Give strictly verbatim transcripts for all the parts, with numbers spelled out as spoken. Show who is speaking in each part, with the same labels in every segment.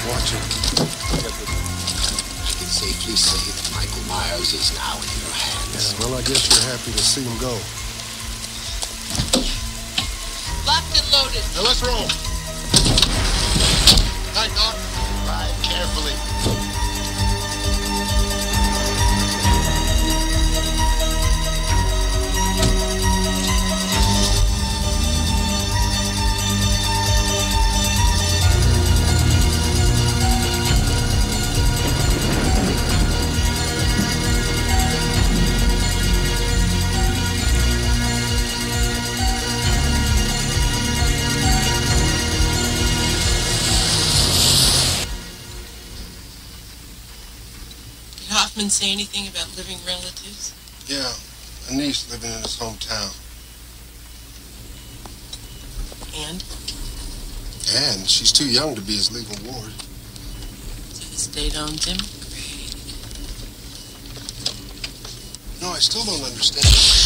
Speaker 1: Watch it.
Speaker 2: I can safely say that Michael Myers is now in your hands.
Speaker 1: Yeah, well, I guess you're happy to see him go.
Speaker 3: Locked and loaded.
Speaker 1: Now let's roll.
Speaker 2: Hi, Doc. Ride carefully.
Speaker 3: Hoffman say anything about living relatives?
Speaker 1: Yeah, a niece living in his hometown.
Speaker 3: And?
Speaker 1: And she's too young to be his legal ward.
Speaker 3: So the state owns him?
Speaker 1: No, I still don't understand.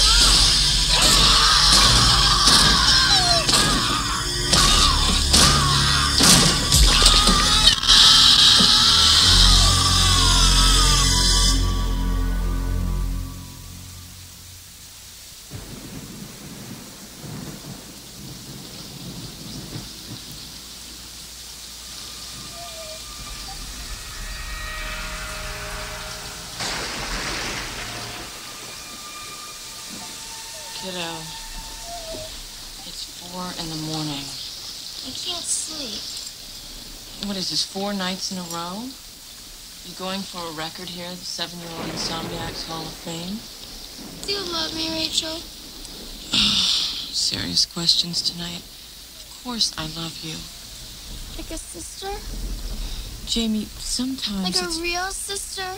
Speaker 3: Kiddo, it's four in the morning.
Speaker 4: I can't sleep.
Speaker 3: What is this, four nights in a row? You going for a record here, the seven-year-old Insomniacs Hall of Fame?
Speaker 4: Do you love me, Rachel?
Speaker 3: Serious questions tonight. Of course I love you.
Speaker 4: Like a sister?
Speaker 3: Jamie, sometimes
Speaker 4: Like a
Speaker 3: it's...
Speaker 4: real sister?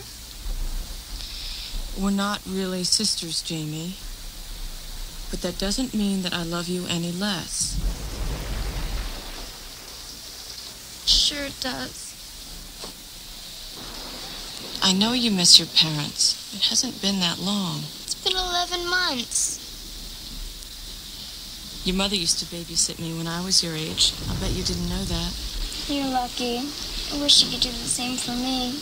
Speaker 3: We're not really sisters, Jamie. But that doesn't mean that I love you any less.
Speaker 4: Sure it does.
Speaker 3: I know you miss your parents. It hasn't been that long.
Speaker 4: It's been eleven months.
Speaker 3: Your mother used to babysit me when I was your age. I bet you didn't know that.
Speaker 4: You're lucky. I wish you could do the same for me.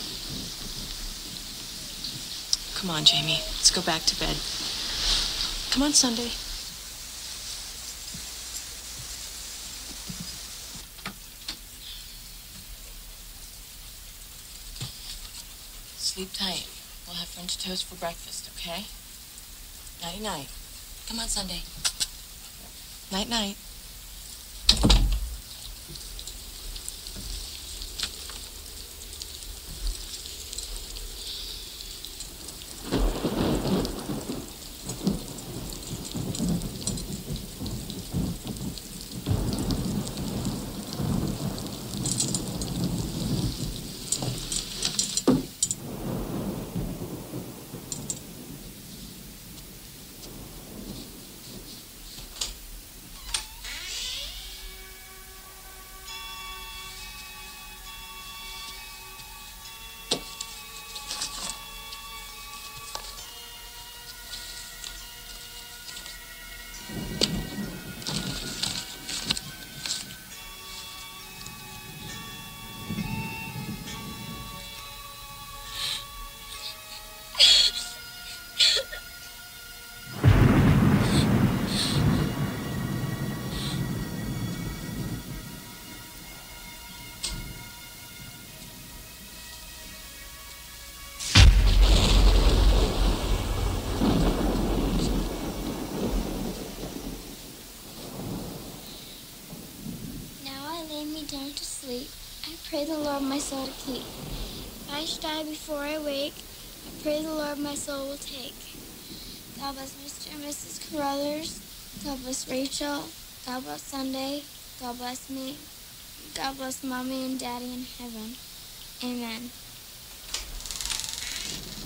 Speaker 3: Come on, Jamie. Let's go back to bed. Come on, Sunday. Sleep tight. We'll have French toast for breakfast, okay? Nighty-night. Come on, Sunday. Night-night.
Speaker 4: Down to sleep, I pray the Lord my soul to keep. If I should die before I wake, I pray the Lord my soul will take. God bless Mister and Missus Carruthers. God bless Rachel. God bless Sunday. God bless me. God bless Mommy and Daddy in heaven. Amen.